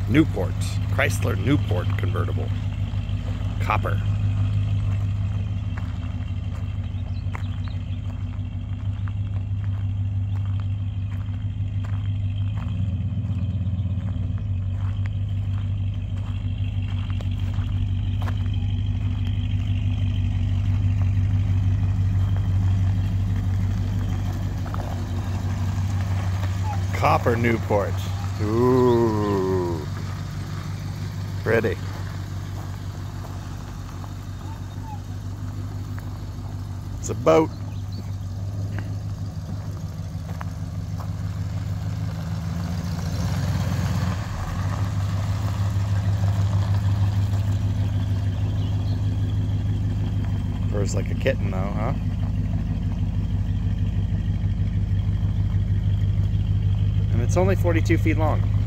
Newport, Chrysler Newport convertible. Copper. Copper Newport. Ooh. Pretty. It's a boat. Purrs like a kitten though, huh? And it's only 42 feet long.